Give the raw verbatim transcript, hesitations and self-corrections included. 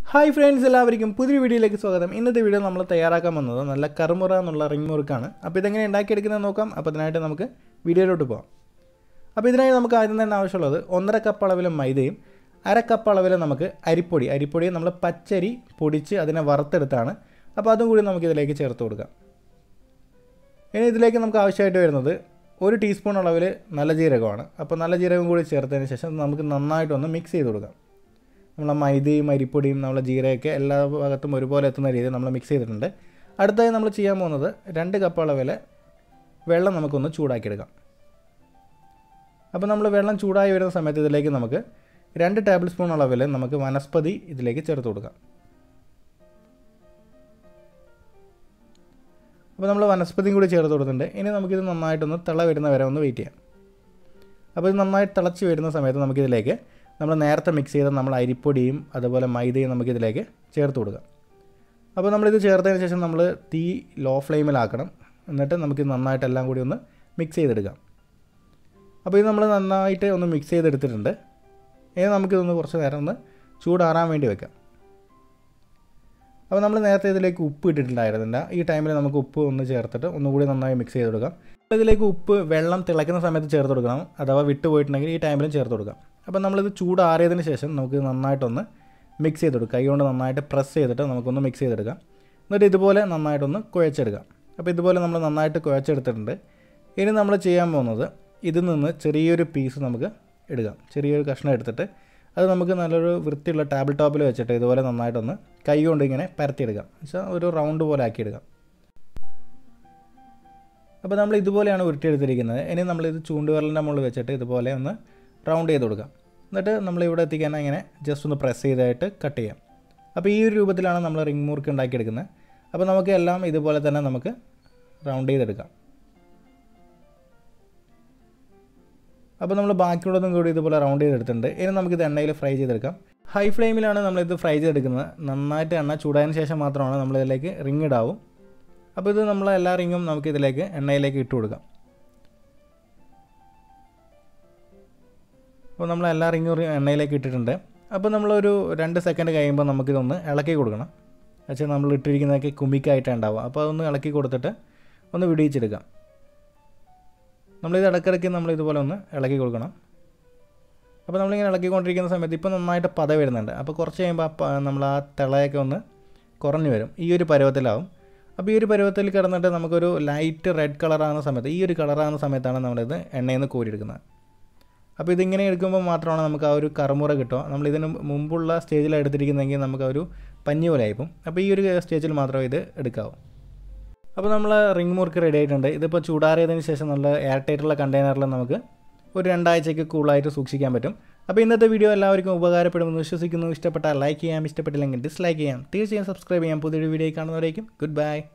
Hi friends, എല്ലാവർക്കും പുതിയ വീഡിയോയിലേക്ക് സ്വാഗതം. ഇന്നത്തെ വീഡിയോ നമ്മൾ തയ്യാറാക്കാൻ വന്നത് നല്ല കറുമുറ എന്നുള്ള റിംഗ് മുറുക്കാണ്. അപ്പോൾ ഇതെങ്ങനെ ഉണ്ടാക്കിയെടുക്കുന്നത് നോക്കാം. അപ്പോൾ അതിനായിട്ട് നമുക്ക് വീഡിയോയിലോട്ട് പോകാം. അപ്പോൾ ഇതിനായി നമുക്ക് ആദ്യം തന്നെ ആവശ്യമുള്ളത് ഒന്നര കപ്പ് അളവിൽ മൈദയും അര കപ്പ് അളവിൽ നമുക്ക് അരിപ്പൊടി അരിപ്പൊടി നമ്മൾ പച്ചരി പൊടിച്ച് അതിനെ വറുത്തെടുത്താണ്. അപ്പോൾ അതും കൂടി നമുക്കിതിലേക്ക് ചേർത്ത് കൊടുക്കാം. ഇനി ഇതിലേക്ക് നമുക്ക് ആവശ്യമായിട്ട് വരുന്നത് ഒരു ടീസ്പൂൺ അളവിൽ നല്ല ജീരകമാണ്. അപ്പോൾ നല്ല ജീരകം കൂടി ചേർത്തതിന് ശേഷം നമുക്ക് നന്നായിട്ടൊന്ന് മിക്സ് ചെയ്ത് കൊടുക്കാം. നമ്മളെ മൈദയും അരിപ്പൊടിയും നമ്മളെ ജീരകമൊക്കെ എല്ലാ ഭാഗത്തും ഒരുപോലെ എത്തുന്ന രീതിയിൽ നമ്മൾ മിക്സ് ചെയ്തിട്ടുണ്ട്. അടുത്തായി നമ്മൾ ചെയ്യാൻ പോകുന്നത് രണ്ട് കപ്പ് അളവിൽ വെള്ളം നമുക്കൊന്ന് ചൂടാക്കിയെടുക്കാം. അപ്പോൾ നമ്മൾ വെള്ളം ചൂടായി വരുന്ന സമയത്ത് ഇതിലേക്ക് നമുക്ക് രണ്ട് ടേബിൾ സ്പൂൺ അളവിൽ നമുക്ക് വനസ്പതി ഇതിലേക്ക് ചേർത്ത് കൊടുക്കാം. അപ്പോൾ നമ്മൾ വനസ്പതിയും കൂടി ചേർത്ത് കൊടുത്തിട്ടുണ്ട്. ഇനി നമുക്കിത് നന്നായിട്ടൊന്ന് തിള വരുന്ന വരെ ഒന്ന് വെയിറ്റ് ചെയ്യാം. അപ്പോൾ ഇത് നന്നായി തിളച്ച് വരുന്ന സമയത്ത് നമുക്കിതിലേക്ക് നമ്മൾ നേരത്തെ മിക്സ് ചെയ്ത നമ്മൾ അരിപ്പൊടിയും അതുപോലെ മൈദയും നമുക്കിതിലേക്ക് ചേർത്ത് കൊടുക്കാം. അപ്പോൾ നമ്മളിത് ചേർത്തതിന് ശേഷം നമ്മൾ തീ ലോ ഫ്ലെയിമിലാക്കണം. എന്നിട്ട് നമുക്ക് നന്നായിട്ട് എല്ലാം കൂടി ഒന്ന് മിക്സ് ചെയ്തെടുക്കാം. അപ്പോൾ ഇത് നമ്മൾ നന്നായിട്ട് ഒന്ന് മിക്സ് ചെയ്തെടുത്തിട്ടുണ്ട്. ഇനി നമുക്കിതൊന്ന് കുറച്ച് നേരം ഒന്ന് ചൂടാറാൻ വേണ്ടി വെക്കാം. അപ്പോൾ നമ്മൾ നേരത്തെ ഇതിലേക്ക് ഉപ്പ് ഇട്ടിട്ടുണ്ടായിരുന്നില്ല. ഈ ടൈമിൽ നമുക്ക് ഉപ്പ് ഒന്ന് ചേർത്തിട്ട് ഒന്നുകൂടി നന്നായി മിക്സ് ചെയ്ത് കൊടുക്കാം. ഇതിലേക്ക് ഉപ്പ് വെള്ളം തിളയ്ക്കുന്ന സമയത്ത് ചേർത്ത് കൊടുക്കണം. അഥവാ വിട്ട് പോയിട്ടുണ്ടെങ്കിൽ ഈ ടൈമിലും ചേർത്ത് കൊടുക്കാം. അപ്പോൾ നമ്മളിത് ചൂടാറിയതിന് ശേഷം നമുക്ക് നന്നായിട്ടൊന്ന് മിക്സ് ചെയ്ത് കൊടുക്കാം. കൈ കൊണ്ട് നന്നായിട്ട് പ്രസ് ചെയ്തിട്ട് നമുക്കൊന്ന് മിക്സ് ചെയ്തെടുക്കാം. എന്നിട്ട് ഇതുപോലെ നന്നായിട്ടൊന്ന് കുഴച്ചെടുക്കാം. അപ്പോൾ ഇതുപോലെ നമ്മൾ നന്നായിട്ട് കുഴച്ചെടുത്തിട്ടുണ്ട്. ഇനി നമ്മൾ ചെയ്യാൻ പോകുന്നത് ഇതിൽ നിന്ന് ചെറിയൊരു പീസ് നമുക്ക് എടുക്കാം. ചെറിയൊരു കഷ്ണം എടുത്തിട്ട് അത് നമുക്ക് നല്ലൊരു വൃത്തിയുള്ള ടേബിൾ ടോപ്പിൽ വെച്ചിട്ട് ഇതുപോലെ നന്നായിട്ടൊന്ന് കൈ കൊണ്ട് ഇങ്ങനെ പരത്തിയെടുക്കാം. വെച്ചാൽ ഒരു റൗണ്ട് പോലെ ആക്കിയെടുക്കാം. അപ്പോൾ നമ്മൾ ഇതുപോലെയാണ് ഉരുട്ടിയെടുത്തിരിക്കുന്നത്. ഇനി നമ്മളിത് ചൂണ്ടുവിരലിൻ്റെ മുകളിൽ വെച്ചിട്ട് ഇതുപോലെ ഒന്ന് റൗണ്ട് ചെയ്ത് കൊടുക്കാം. എന്നിട്ട് നമ്മൾ ഇവിടെ എത്തിക്കാൻ ഇങ്ങനെ ജസ്റ്റ് ഒന്ന് പ്രസ് ചെയ്തായിട്ട് കട്ട് ചെയ്യാം. അപ്പോൾ ഈ ഒരു രൂപത്തിലാണ് നമ്മൾ റിംഗ് മുറുക്ക് ഉണ്ടാക്കിയെടുക്കുന്നത്. അപ്പോൾ നമുക്ക് എല്ലാം ഇതുപോലെ തന്നെ നമുക്ക് റൗണ്ട് ചെയ്തെടുക്കാം. അപ്പോൾ നമ്മൾ ബാക്കിയുള്ളതും കൂടി ഇതുപോലെ റൗണ്ട് ചെയ്തെടുത്തിട്ടുണ്ട്. ഇനി നമുക്കിത് എണ്ണയിൽ ഫ്രൈ ചെയ്തെടുക്കാം. ഹൈ ഫ്ലെയിമിലാണ് നമ്മളിത് ഫ്രൈ ചെയ്തെടുക്കുന്നത്. നന്നായിട്ട് എണ്ണ ചൂടായതിന് ശേഷം മാത്രമാണ് നമ്മളിതിലേക്ക് റിംഗ് ഇടാവും. അപ്പോൾ ഇത് നമ്മൾ എല്ലാ റിങ്ങും നമുക്കിതിലേക്ക് എണ്ണയിലേക്ക് ഇട്ട് കൊടുക്കാം. അപ്പോൾ നമ്മൾ എല്ലാ റിങ്ങും എണ്ണയിലേക്ക് ഇട്ടിട്ടുണ്ട്. അപ്പോൾ നമ്മളൊരു രണ്ട് സെക്കൻഡ് കഴിയുമ്പോൾ നമുക്കിതൊന്ന് ഇളക്കി കൊടുക്കണം. പക്ഷേ നമ്മൾ ഇട്ടിരിക്കുന്നതൊക്കെ കുമിക്കായിട്ടാണ് ഉണ്ടാവുക. അപ്പോൾ അതൊന്ന് ഇളക്കി കൊടുത്തിട്ട് ഒന്ന് വിടിയിച്ചെടുക്കാം. നമ്മളിത് ഇടയ്ക്കിടയ്ക്ക് നമ്മളിതുപോലെ ഒന്ന് ഇളക്കി കൊടുക്കണം. അപ്പോൾ നമ്മളിങ്ങനെ ഇളക്കിക്കൊണ്ടിരിക്കുന്ന സമയത്ത് ഇപ്പോൾ നന്നായിട്ട് പത വരുന്നുണ്ട്. അപ്പോൾ കുറച്ച് കഴിയുമ്പോൾ നമ്മൾ ആ തിളയൊക്കെ ഒന്ന് കുറഞ്ഞു വരും. ഈ ഒരു പരുവത്തിലാവും. അപ്പോൾ ഈ ഒരു പരുവത്തിൽ കിടന്നിട്ട് നമുക്കൊരു ലൈറ്റ് റെഡ് കളറാകുന്ന സമയത്ത് ഈ ഒരു കളറാകുന്ന സമയത്താണ് നമ്മളിത് എണ്ണയിൽ നിന്ന് കോരിയെടുക്കുന്നത്. അപ്പോൾ ഇതിങ്ങനെ എടുക്കുമ്പോൾ മാത്രമാണ് നമുക്ക് ആ ഒരു കറുമുറ കിട്ടുക. നമ്മളിതിന് മുമ്പുള്ള സ്റ്റേജിലാണ് എടുത്തിരിക്കുന്നതെങ്കിൽ നമുക്ക് ആ ഒരു പഞ്ഞി പോലെ ആയിപ്പോൾ. അപ്പോൾ ഈ ഒരു സ്റ്റേജിൽ മാത്രമേ ഇത് എടുക്കാവൂ. അപ്പോൾ നമ്മൾ റിംഗ് മുറുക്ക് റെഡി ആയിട്ടുണ്ട്. ഇതിപ്പോൾ ചൂടാറിയതിന് ശേഷം നല്ല എയർ ടൈറ്റുള്ള കണ്ടെയ്നറിൽ നമുക്ക് ഒരു രണ്ടാഴ്ചയ്ക്ക് കൂളായിട്ട് സൂക്ഷിക്കാൻ പറ്റും. അപ്പോൾ ഇന്നത്തെ വീഡിയോ എല്ലാവർക്കും ഉപകാരപ്പെടുമെന്ന് വിശ്വസിക്കുന്നു. ഇഷ്ടപ്പെട്ടാൽ ലൈക്ക് ചെയ്യാം, ഇഷ്ടപ്പെട്ടില്ലെങ്കിൽ ഡിസ്ലൈക്ക് ചെയ്യാം. തീർച്ചയായും സബ്സ്ക്രൈബ് ചെയ്യാം. പുതിയൊരു വീഡിയോ കാണുന്നവരേക്കും ഗുഡ് ബൈ.